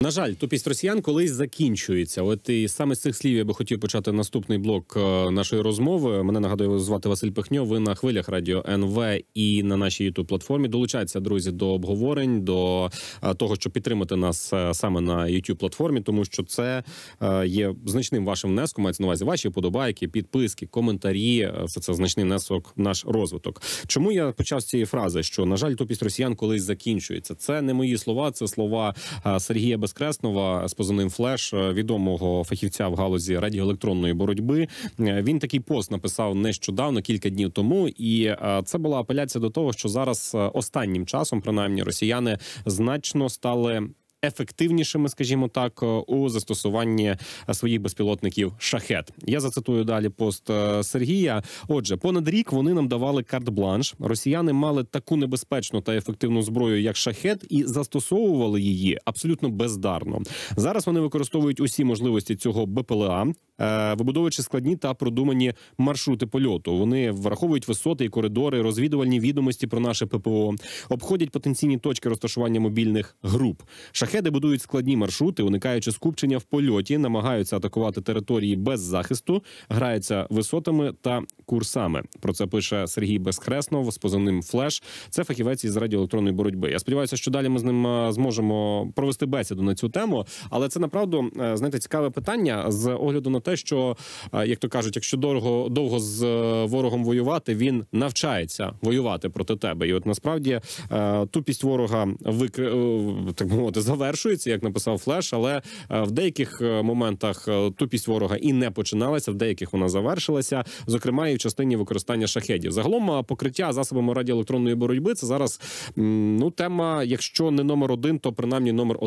На жаль, тупість росіян колись закінчується. От і саме з цих слів я би хотів почати наступний блок нашої розмови. Мене, нагадую, звати Василь Пихньо. Ви на хвилях радіо НВ і на нашій YouTube-платформі. Долучайтеся, друзі, до обговорень, до того, щоб підтримати нас саме на YouTube-платформі, тому що це є значним вашим внеском, мається на увазі ваші вподобайки, підписки, коментарі. Все це значний внесок в наш розвиток. Чому я почав з цієї фрази, що, на жаль, тупість росіян колись закінчується? Це не мої слова, це слова Сергія Безкреснова з позивним «Флеш», відомого фахівця в галузі радіоелектронної боротьби. Він такий пост написав нещодавно, кілька днів тому, і це була апеляція до того, що зараз останнім часом, принаймні, росіяни значно стали ефективнішими, скажімо так, у застосуванні своїх безпілотників «Шахед». Я зацитую далі пост Сергія. Отже, понад рік вони нам давали карт-бланш. Росіяни мали таку небезпечну та ефективну зброю, як «Шахед», і застосовували її абсолютно бездарно. Зараз вони використовують усі можливості цього БПЛА, вибудовуючи складні та продумані маршрути польоту. Вони враховують висоти і коридори, розвідувальні відомості про наше ППО, обходять потенційні точки розташування мобільних груп. «Шахеди» будують складні маршрути, уникаючи скупчення в польоті, намагаються атакувати території без захисту, граються висотами та курсами. Про це пише Сергій Безкреснов з позивним «Флеш». Це фахівець із радіоелектронної боротьби. Я сподіваюся, що далі ми з ним зможемо провести бесіду на цю тему. Але це, направду, знаєте, цікаве питання з огляду на те, що, як то кажуть, якщо довго з ворогом воювати, він навчається воювати проти тебе. І от насправді тупість ворога так мовити, завершується, як написав «Флеш», але в деяких моментах тупість ворога і не починалася, в деяких вона завершилася, зокрема і в частині використання шахедів. Загалом покриття засобами радіоелектронної боротьби – це зараз тема, якщо не номер один, то принаймні номер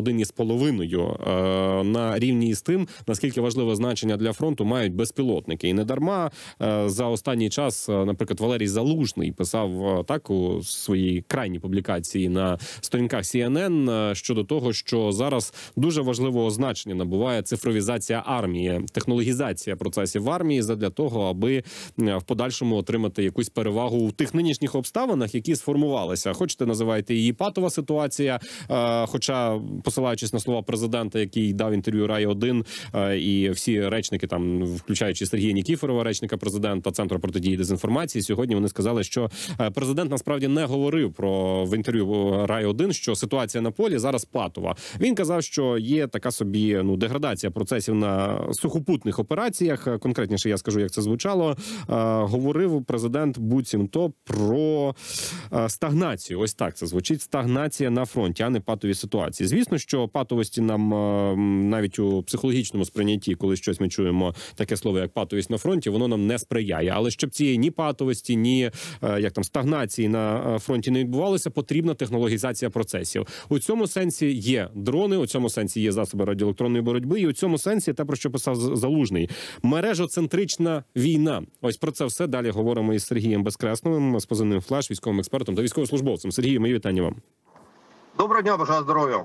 1,5 на рівні із тим, наскільки важливе значення для фронту мають безпілотники. І не дарма за останній час, наприклад, Валерій Залужний писав так у своїй крайній публікації на сторінках CNN щодо того, що зараз дуже важливого значення набуває цифровізація армії, технологізація процесів в армії задля того, аби в подальшому отримати якусь перевагу в тих нинішніх обставинах, які сформувалися. Хочете, називайте її патова ситуація, хоча, посилаючись на слова президента, який дав інтерв'ю Рай-1, і всі речники, там, включаючи Сергія Нікіфорова, речника президента Центру протидії дезінформації, сьогодні вони сказали, що президент насправді не говорив в інтерв'ю Рай-1, що ситуація на полі зараз патова. Він казав, що є така собі деградація процесів на сухопутних операціях. Конкретніше я скажу, як це звучало. Говорив президент буцімто про стагнацію. Ось так це звучить. Стагнація на фронті, а не патові ситуації. Звісно, що патовості нам навіть у психологічному сприйнятті, коли щось ми чуємо таке слово, як патовість на фронті, воно нам не сприяє. Але щоб цієї ні патовості, ні стагнації на фронті не відбувалося, потрібна технологізація процесів. У цьому сенсі є дрони, у цьому сенсі є засоби радіоелектронної боротьби, і у цьому сенсі те, про що писав Залужний, мережоцентрична війна. Ось про це все далі говоримо із Сергієм Безкресновим, з позивним «Флеш», військовим експертом та військовослужбовцем. Сергію, мої вітання вам. Доброго дня, бажаю здоров'я.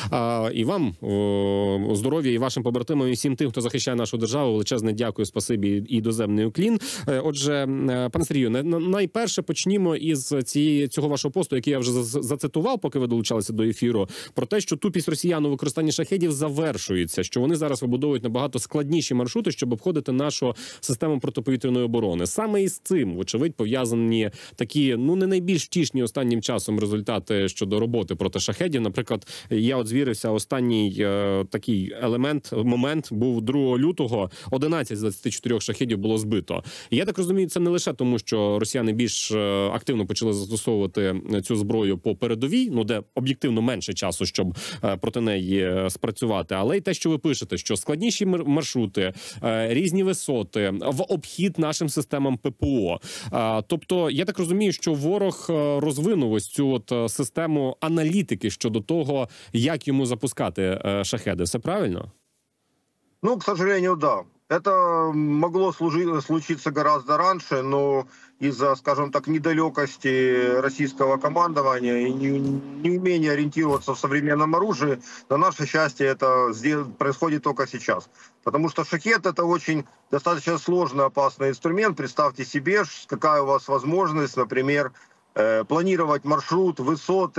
І вам здоров'я, і вашим побратимам, і всім тим, хто захищає нашу державу. Величезне дякую, спасибі і доземний уклін. Отже, пане Сергію, найперше почнімо із цього вашого посту, який я вже зацитував, поки ви долучалися до ефіру, про те, що тупість росіян у використанні шахедів завершується, що вони зараз вибудовують набагато складніші маршрути, щоб обходити нашу систему протиповітряної оборони. Саме із цим, вочевидь, пов'язані такі, не найбільш втішні останнім часом результати щодо роботи проти шахедів. Наприклад, я звірився, останній такий момент був 2 лютого, 11 з 24 шахедів було збито. І я так розумію, це не лише тому, що росіяни більш активно почали застосовувати цю зброю по передовій, де об'єктивно менше часу, щоб проти неї спрацювати, але й те, що ви пишете, що складніші маршрути, різні висоти, в обхід нашим системам ППО. Тобто, я так розумію, що ворог розвинув ось цю систему аналітики щодо того, як ему запускать шахеды. Все правильно? К сожалению, да. Это могло случиться гораздо раньше, но из-за, скажем так, недалекости российского командования и неумения ориентироваться в современном оружии, на наше счастье это происходит только сейчас. Потому что шахед — это очень достаточно сложный, опасный инструмент. Представьте себе, какая у вас возможность, например, планировать маршрут, высоты,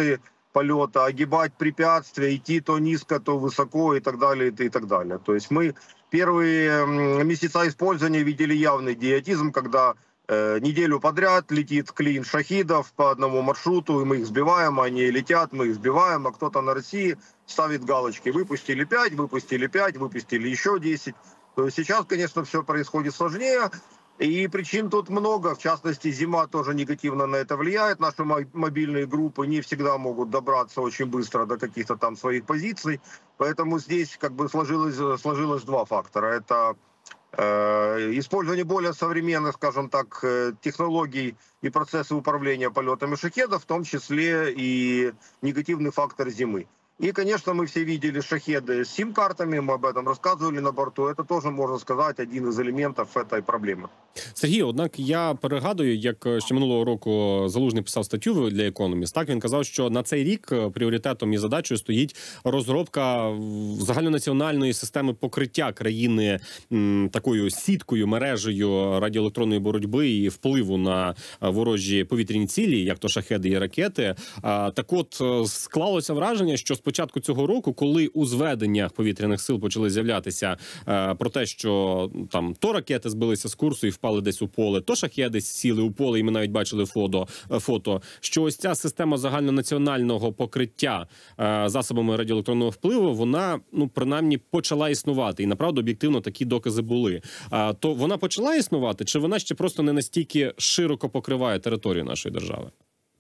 полета, огибать препятствия, идти то низко, то высоко и так далее, и так далее. То есть мы первые месяца использования видели явный идиотизм, когда неделю подряд летит клин шахидов по одному маршруту, и мы их сбиваем, они летят, мы их сбиваем, а кто-то на России ставит галочки. Выпустили 5, выпустили 5, выпустили еще 10. То есть сейчас, конечно, все происходит сложнее. И причин тут много, в частности, зима тоже негативно на это влияет. Наши мобильные группы не всегда могут добраться очень быстро до каких-то там своих позиций. Поэтому здесь как бы сложилось два фактора. Это использование более современных, скажем так, технологий и процессы управления полетами шахедов, в том числе и негативный фактор зимы. И, конечно, мы все видели шахеды с сим-картами, мы об этом рассказывали на борту. Это тоже, можно сказать, один из элементов этой проблемы. Сергій, однак я перегадую, як ще минулого року Залужний писав статтю для Economist, так, він казав, що на цей рік пріоритетом і задачею стоїть розробка загальнонаціональної системи покриття країни такою сіткою, мережею радіоелектронної боротьби і впливу на ворожі повітряні цілі, як то шахеди і ракети. Так от, склалося враження, що з початку цього року, коли у зведеннях повітряних сил почали з'являтися про те, що там то ракети збилися з курсу і впали десь у поле, то шахеди сіли у поле, і ми навіть бачили фото, що ось ця система загальнонаціонального покриття засобами радіоелектронного впливу, вона, ну, принаймні, почала існувати. І, направду, об'єктивно такі докази були. То вона почала існувати, чи вона ще просто не настільки широко покриває територію нашої держави?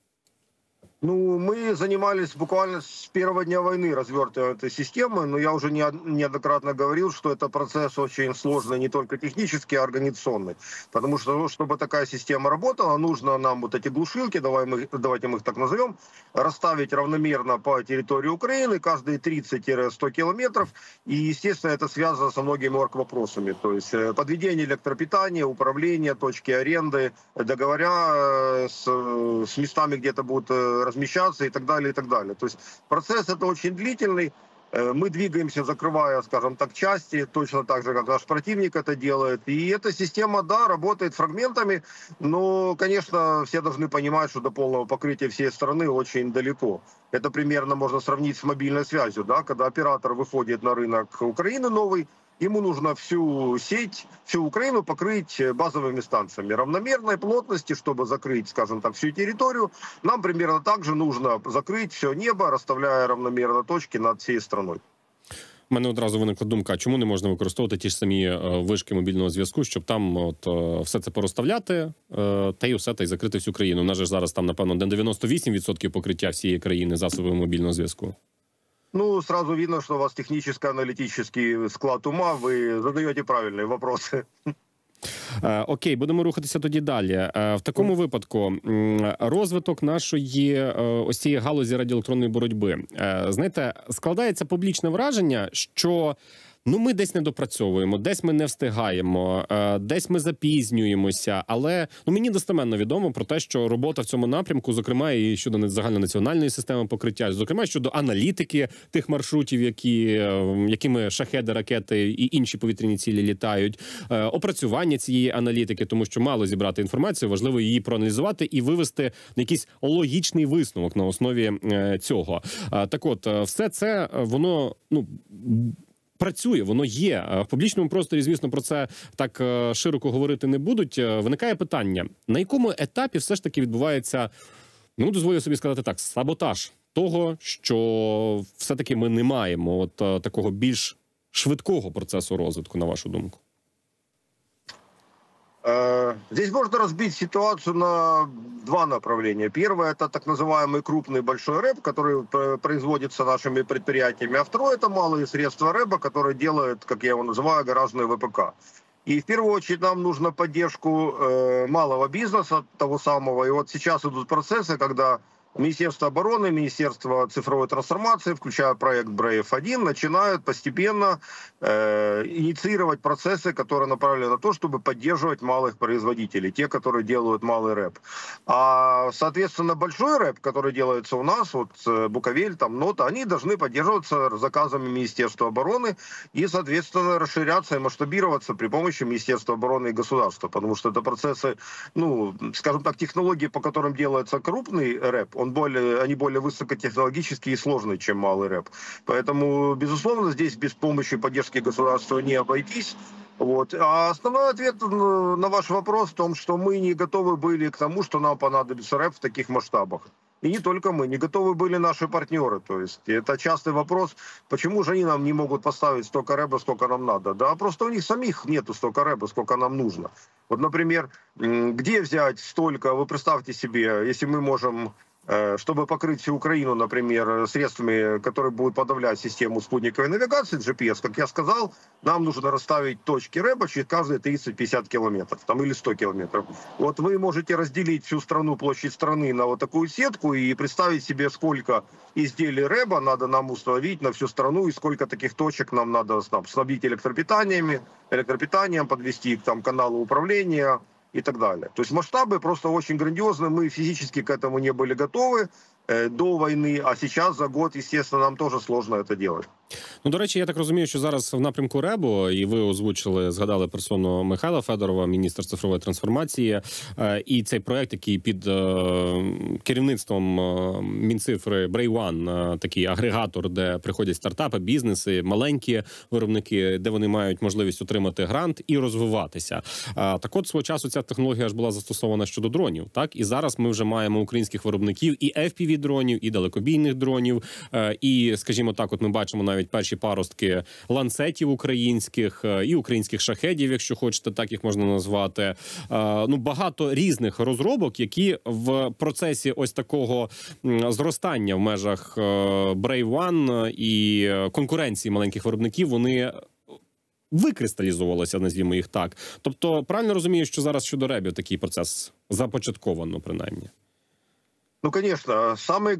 Ну, мы занимались буквально с первого дня войны развертыванием этой системы, но я уже неоднократно говорил, что это процесс очень сложный, не только технический, а организационный. Потому что, чтобы такая система работала, нужно нам вот эти глушилки, давайте мы их так назовем, расставить равномерно по территории Украины, каждые 30-100 километров. И, естественно, это связано со многими орг-вопросами. То есть подведение электропитания, управление, точки аренды, договора с местами, где это будет размещаться и так далее, и так далее. То есть процесс это очень длительный. Мы двигаемся, закрывая, скажем так, части, точно так же, как наш противник это делает. И эта система, да, работает фрагментами, но, конечно, все должны понимать, что до полного покрытия всей страны очень далеко. Это примерно можно сравнить с мобильной связью, да, когда оператор выходит на рынок Украины новый, ему нужно всю сеть, всю Украину покрыть базовыми станциями равномерной плотности, чтобы закрыть, скажем так, всю территорию. Нам примерно так же нужно закрыть все небо, расставляя равномерно точки над всей страной. У мене одразу виникла думка, чому не можна використовувати ті ж самі вишки мобільного зв'язку, щоб там от все це порозставляти, та й все, та й закрити всю країну. У нас же зараз там, напевно, 98% покриття всієї країни засобами мобільного зв'язку. Ну, сразу видно, что у вас техническо-аналитический склад ума, вы задаете правильные вопросы. Окей, будемо рухатися тоді далі. В такому випадку розвиток нашої ось цієї галузі радіоелектронної боротьби. Знаєте, складається публічне враження, що ну, ми десь не допрацьовуємо, десь ми не встигаємо, десь ми запізнюємося, але ну, мені достеменно відомо про те, що робота в цьому напрямку, зокрема і щодо загальнонаціональної системи покриття, зокрема щодо аналітики тих маршрутів, якими шахеди, ракети і інші повітряні цілі літають, опрацювання цієї аналітики, тому що мало зібрати інформацію, важливо її проаналізувати і вивести на якийсь логічний висновок на основі цього. Так от, все це, воно, ну, працює, воно є. В публічному просторі, звісно, про це так широко говорити не будуть. Виникає питання, на якому етапі все ж таки відбувається, ну, дозволю собі сказати так, саботаж того, що все-таки ми не маємо от такого більш швидкого процесу розвитку, на вашу думку? Здесь можно разбить ситуацию на два направления. Первое – это так называемый крупный большой рэп, который производится нашими предприятиями. А второе – это малые средства рэба, которые делают, как я его называю, гаражные ВПК. И в первую очередь нам нужна поддержку малого бизнеса, того самого. И вот сейчас идут процессы, когда Министерство обороны, Министерство цифровой трансформации, включая проект Brave-1, начинают постепенно инициировать процессы, которые направлены на то, чтобы поддерживать малых производителей, те, которые делают малый рэп. А, соответственно, большой рэп, который делается у нас, вот Буковель, там, Нота, они должны поддерживаться заказами Министерства обороны и, соответственно, расширяться и масштабироваться при помощи Министерства обороны и государства, потому что это процессы, ну, скажем так, технологии, по которым делается крупный рэп, он они более высокотехнологические и сложные, чем малый рэп. Поэтому, безусловно, здесь без помощи и поддержки государства не обойтись. Вот. А основной ответ на ваш вопрос в том, что мы не готовы были к тому, что нам понадобится рэп в таких масштабах. И не только мы, не готовы были наши партнеры. То есть это частый вопрос, почему же они нам не могут поставить столько рэба, сколько нам надо. Да просто у них самих нету столько рэба, сколько нам нужно. Вот, например, где взять столько, вы представьте себе, если мы можем, чтобы покрыть всю Украину, например, средствами, которые будут подавлять систему спутниковой навигации, GPS, как я сказал, нам нужно расставить точки рэба через каждые 30-50 километров, там, или 100 километров. Вот вы можете разделить всю страну, площадь страны на вот такую сетку и представить себе, сколько изделий рэба надо нам установить на всю страну и сколько таких точек нам надо снабдить электропитанием, подвести к там, каналу управления, и так далее. То есть масштабы просто очень грандиозные. Мы физически к этому не были готовы до войны, а сейчас за год, естественно, нам тоже сложно это делать. Ну, до речі, я так розумію, що зараз в напрямку РЕБу, і ви озвучили, згадали персону Михайла Федорова, міністр цифрової трансформації, і цей проект, який під керівництвом Мінцифри Brave One, такий агрегатор, де приходять стартапи, бізнеси, маленькі виробники, де вони мають можливість отримати грант і розвиватися. Так от, свого часу ця технологія ж була застосована щодо дронів, так? І зараз ми вже маємо українських виробників і FPV-дронів, і далекобійних дронів, і, скажімо так, от ми бачимо навіть перші паростки ланцетів українських і українських шахедів, якщо хочете, так їх можна назвати. Ну, багато різних розробок, які в процесі ось такого зростання в межах Brave One і конкуренції маленьких виробників, вони викристалізувалися, назвімо їх так. Тобто, правильно розумію, що зараз щодо ребів такий процес започатковано, принаймні? Ну, конечно, самая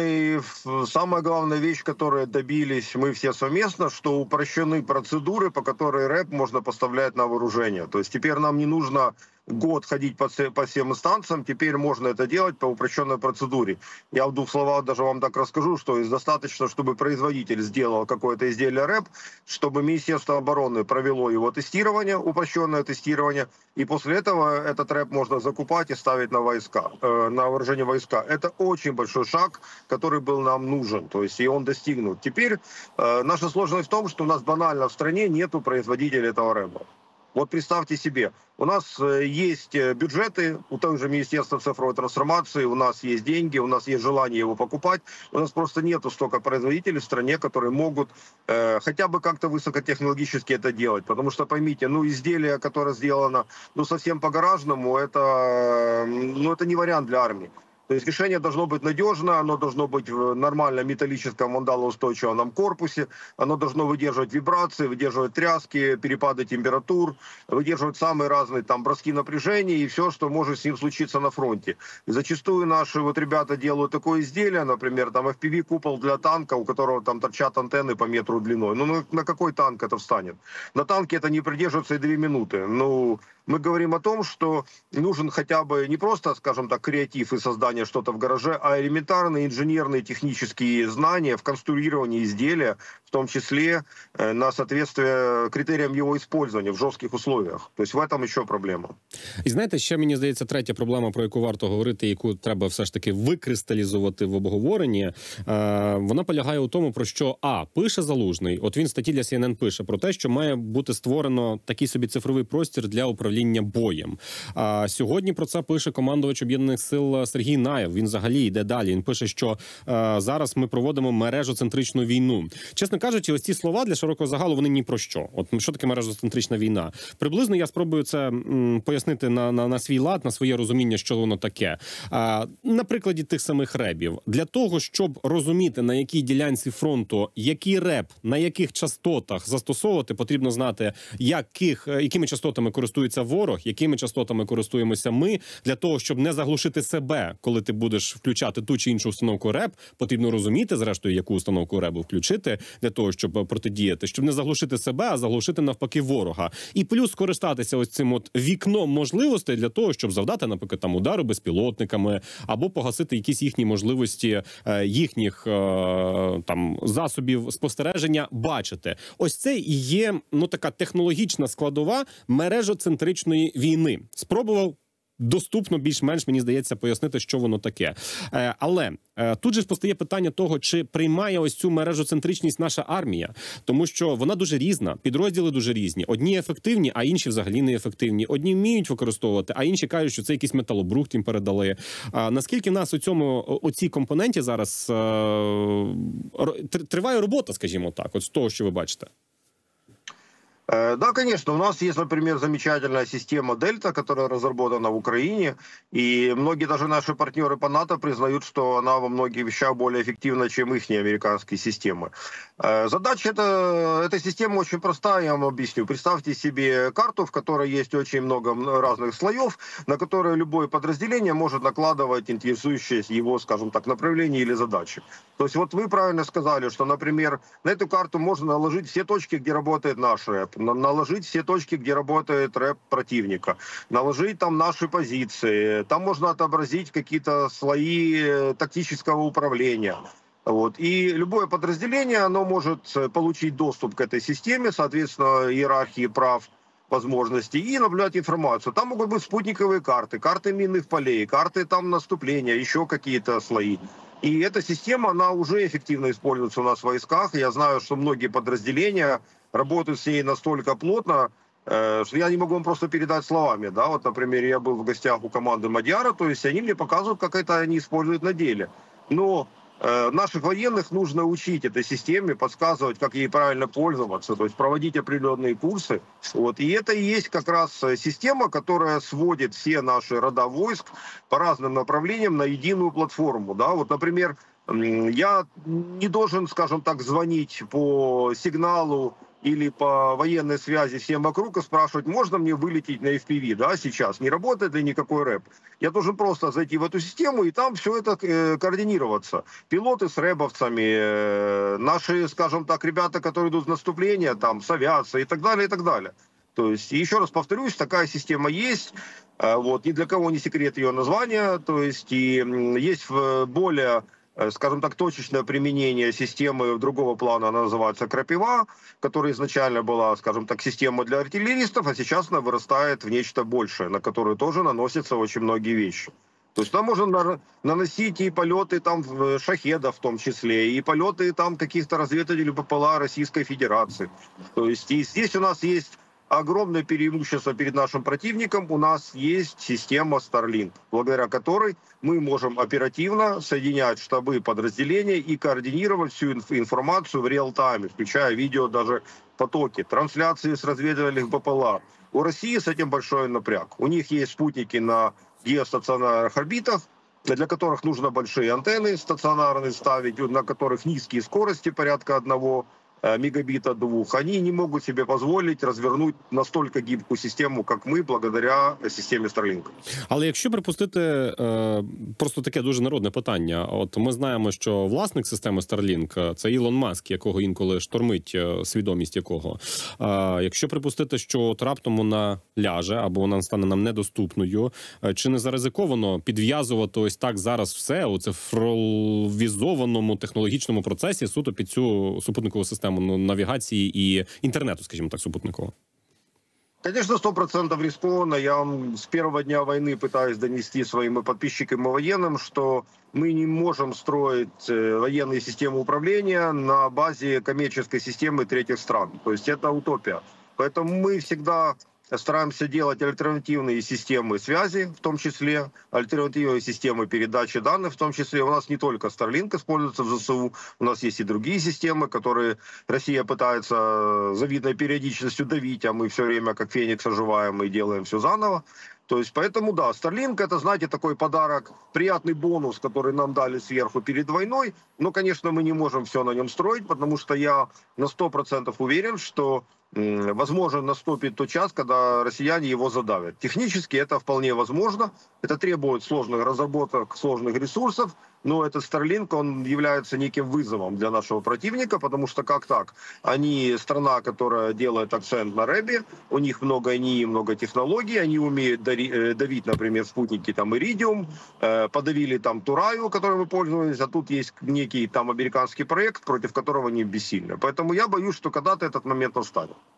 главная вещь, которой добились мы все совместно, что упрощены процедуры, по которой рэп можно поставлять на вооружение. То есть теперь нам не нужно год ходить по всем инстанциям, теперь можно это делать по упрощенной процедуре. Я в двух словах даже вам так расскажу, что достаточно, чтобы производитель сделал какое-то изделие рэп, чтобы Министерство обороны провело его тестирование, упрощенное тестирование, и после этого этот рэп можно закупать и ставить на войска, на вооружение войска. Это очень большой шаг, который был нам нужен, то есть и он достигнут. Теперь наша сложность в том, что у нас банально в стране нету производителя этого рэба. Вот представьте себе, у нас есть бюджеты, у того же Министерства цифровой трансформации, у нас есть деньги, у нас есть желание его покупать, у нас просто нету столько производителей в стране, которые могут хотя бы как-то высокотехнологически это делать. Потому что, поймите, изделие, которое сделано совсем по-гаражному, это не вариант для армии. То есть решение должно быть надежно, оно должно быть в нормальном металлическом вандалоустойчивом корпусе, оно должно выдерживать вибрации, выдерживать тряски, перепады температур, выдерживать самые разные там броски напряжения и все, что может с ним случиться на фронте. И зачастую наши ребята делают такое изделие, например, там FPV-купол для танка, у которого там торчат антенны по метру длиной. На какой танк это встанет? На танке это не продержится и 2 минуты. Мы говорим о том, что нужен хотя бы не просто, скажем так, креатив и создание что-то в гараже, а элементарные инженерные технические знания в конструировании изделия, в том числе на соответствие критериям его использования в жорстких условиях. То есть в этом ще проблема. І знаєте, ще, мені здається, третя проблема, про яку варто говорити, яку треба все ж таки викристалізувати в обговоренні, вона полягає у тому, про що, пише Залужний, от він в статті для CNN пише про те, що має бути створено такий собі цифровий простір для управління боєм. А сьогодні про це пише командувач Об'єднаних сил Сергій Наєв. Він взагалі йде далі. Він пише, що зараз ми проводимо мережоцентричну війну. Чесно кажучи, ось ці слова для широкого загалу, вони ні про що. От що таке мережоцентрична війна? Приблизно я спробую це пояснити на свій лад, на своє розуміння, що воно таке. На прикладі тих самих ребів. Для того, щоб розуміти, на якій ділянці фронту, який реб, на яких частотах застосовувати, потрібно знати, якими частотами користується ворог, якими частотами користуємося ми. Для того, щоб не заглушити себе, коли ти будеш включати ту чи іншу установку реб, потрібно розуміти, зрештою, яку установку ребу включити, для того, щоб протидіяти, щоб не заглушити себе, а заглушити навпаки ворога. І плюс скористатися ось цим от вікном можливостей для того, щоб завдати, наприклад, там удару безпілотниками, або погасити якісь їхні можливості, їхніх там засобів спостереження бачити. Ось це і є, така технологічна складова мережоцентричної війни. Спробував доступно більш-менш, мені здається, пояснити, що воно таке. Але тут же ж постає питання того, чи приймає ось цю мережоцентричність наша армія, тому що вона дуже різна, підрозділи дуже різні. Одні ефективні, а інші взагалі не ефективні. Одні вміють використовувати, а інші кажуть, що це якийсь металобрухт їм передали. Наскільки в нас у цій компоненті зараз триває робота, скажімо так, от з того, що ви бачите? Да, конечно. У нас есть, например, замечательная система «Дельта», которая разработана в Украине. И многие даже наши партнеры по НАТО признают, что она во многих вещах более эффективна, чем их американские системы. Задача этой системы очень простая, я вам объясню. Представьте себе карту, в которой есть очень много разных слоев, на которые любое подразделение может накладывать интересующие его, скажем так, направление или задачи. То есть вот вы правильно сказали, что, например, на эту карту можно наложить все точки, где работает наш рэп, наложить все точки, где работает рэп противника, наложить там наши позиции, там можно отобразить какие-то слои тактического управления. Вот. И любое подразделение, оно может получить доступ к этой системе, соответственно, иерархии прав, возможностей, и наблюдать информацию. Там могут быть спутниковые карты, карты минных полей, карты там наступления, еще какие-то слои. И эта система, она уже эффективно используется у нас в войсках. Я знаю, что многие подразделения работают с ней настолько плотно, что я не могу вам просто передать словами. Да? Вот, например, я был в гостях у команды Мадьяра, то есть они мне показывают, как это они используют на деле. Но наших военных нужно учить этой системе, подсказывать, как ей правильно пользоваться, то есть проводить определенные курсы. Вот. И это и есть как раз система, которая сводит все наши рода войск по разным направлениям на единую платформу. Да? Вот, например, я не должен, скажем так, звонить по сигналу или по военной связи всем вокруг и спрашивать, можно мне вылететь на FPV, да, сейчас, не работает ли никакой рэп. Я должен просто зайти в эту систему и там все это координироваться. Пилоты с рэбовцами, наши, скажем так, ребята, которые идут в наступление, там, с авиацией и так далее, и так далее. То есть, еще раз повторюсь, такая система есть, вот, ни для кого не секрет ее названия, то есть, и есть более, скажем так, точечное применение системы другого плана, она называется «Крапива», которая изначально была, скажем так, система для артиллеристов, а сейчас она вырастает в нечто большее, на которую тоже наносятся очень многие вещи. То есть там можно наносить и полеты там шахедов в том числе, и полеты там каких-то разведывателей ППЛА Российской Федерации. То есть и здесь у нас есть огромное преимущество перед нашим противником. У нас есть система Starlink, благодаря которой мы можем оперативно соединять штабы подразделения и координировать всю информацию в реал-тайме, включая видео даже потоки, трансляции с разведывательных БПЛА. У России с этим большой напряг. У них есть спутники на геостационарных орбитах, для которых нужно большие антенны стационарные ставить, на которых низкие скорости, порядка 1 мегабита 2, они не могут себе позволить развернуть настолько гибкую систему, как мы, благодаря системі Starlink. Але якщо припустити просто таке дуже народне питання, от ми знаємо, що власник системи Starlink – це Ілон Маск, якого інколи штормить свідомість якого. Якщо припустити, що от раптом вона ляже або вона стане нам недоступною, чи не заризиковано підв'язувати ось так зараз все у цифровізованому технологічному процесі суто під цю супутникову систему навігації і інтернету, скажімо так, супутникового? Конечно, 100% рискованно. Я вам с первого дня войны пытаюсь донести своим подписчикам и военным, что мы не можем строить военные системы управления на базе коммерческой системы третьих стран. То есть это утопия. Поэтому мы всегда стараемся делать альтернативные системы связи, в том числе, альтернативные системы передачи данных, в том числе. У нас не только Starlink используется в ЗСУ, у нас есть и другие системы, которые Россия пытается завидной периодичностью давить, а мы все время как феникс оживаем и делаем все заново. То есть, поэтому, да, Starlink — это, знаете, такой подарок, приятный бонус, который нам дали сверху перед войной. Но, конечно, мы не можем все на нем строить, потому что я на 100% уверен, что возможно наступит тот час, когда россияне его задавят. Технически это вполне возможно. Это требует сложных разработок, сложных ресурсов. Но этот Starlink, он является неким вызовом для нашего противника, потому что как так? Они страна, которая делает акцент на рэбе, у них много НИИ, много технологий, они умеют давить, например, спутники там Iridium, подавили там Тураю, которой мы пользовались, а тут есть некий там американский проект, против которого они бессильны. Поэтому я боюсь, что когда-то этот момент настанет.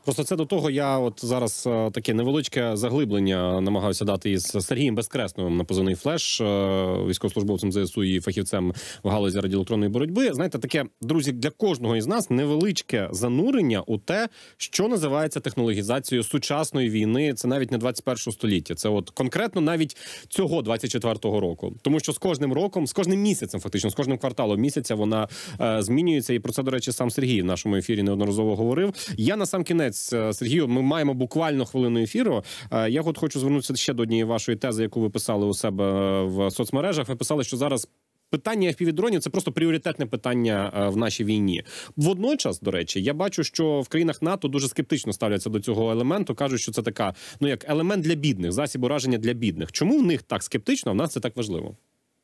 Просто це до того, я от зараз таке невеличке заглиблення намагався дати із Сергієм Безкресновим на позивний «Флеш», військовослужбовцем ЗСУ і фахівцем в галузі радіоелектронної боротьби. Знаєте, таке, друзі, для кожного із нас невеличке занурення у те, що називається технологізацією сучасної війни. Це навіть не 21 століття. Це от конкретно навіть цього 24-го року. Тому що з кожним роком, з кожним місяцем, фактично, з кожним кварталом місяця вона змінюється. І про це, до речі, сам Сергій в нашому ефірі неодноразово говорив. Я на сам кінець, Сергію, ми маємо буквально хвилину ефіру. Я от хочу звернутися ще до однієї вашої тези, яку ви писали у себе в соцмережах. Ви писали, що зараз питання FPV-дронів – це просто пріоритетне питання в нашій війні. Водночас, до речі, я бачу, що в країнах НАТО дуже скептично ставляться до цього елементу. Кажуть, що це така, ну як елемент для бідних, засіб ураження для бідних. Чому в них так скептично, а в нас це так важливо?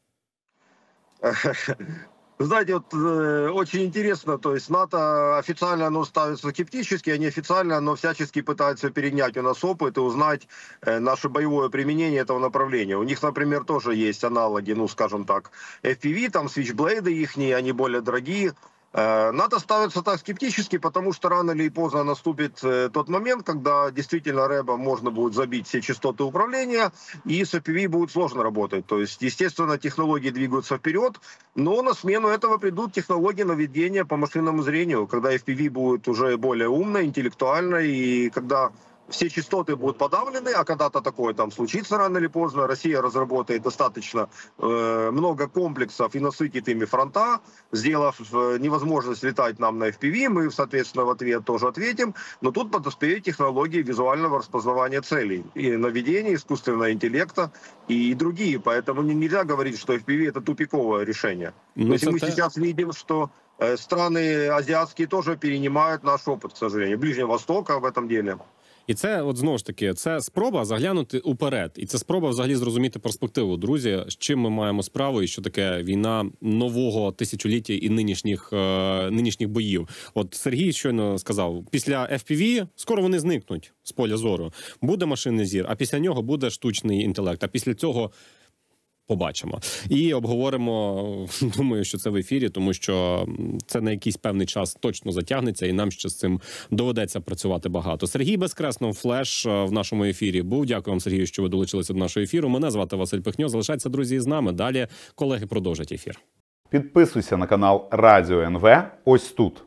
Знаете, вот очень интересно, то есть НАТО официально оно ставится скептически, а неофициально оно всячески пытается перенять у нас опыт и узнать наше боевое применение этого направления. У них, например, тоже есть аналоги, ну, скажем так, FPV, там Switchblade ихние, они более дорогие. НАТО ставится так скептически, потому что рано или поздно наступит тот момент, когда действительно рэбом можно будет забить все частоты управления, и с FPV будет сложно работать. То есть, естественно, технологии двигаются вперед, но на смену этого придут технологии наведения по машинному зрению, когда FPV будет уже более умной, интеллектуальной, и когда все частоты будут подавлены, а когда-то такое там случится рано или поздно. Россия разработает достаточно много комплексов и насытит ими фронта, сделав невозможность летать нам на FPV. Мы, соответственно, в ответ тоже ответим. Но тут подоспеют технологии визуального распознавания целей. И наведения, искусственного интеллекта и другие. Поэтому нельзя говорить, что FPV – это тупиковое решение. Но если мы сейчас видим, что страны азиатские тоже перенимают наш опыт, к сожалению. Ближнего Востока в этом деле. І це, от знову ж таки, це спроба заглянути уперед. І це спроба взагалі зрозуміти перспективу, друзі, з чим ми маємо справу і що таке війна нового тисячоліття і нинішніх боїв. От Сергій щойно сказав, після FPV скоро вони зникнуть з поля зору. Буде машинний зір, а після нього буде штучний інтелект. А після цього побачимо. І обговоримо, думаю, що це в ефірі, тому що це на якийсь певний час точно затягнеться, і нам ще з цим доведеться працювати багато. Сергій Безкреснов, «Флеш» в нашому ефірі був. Дякую вам, Сергію, що ви долучилися до нашого ефіру. Мене звати Василь Пихньо. Залишайтеся, друзі, з нами. Далі колеги продовжать ефір. Підписуйся на канал Радіо НВ ось тут.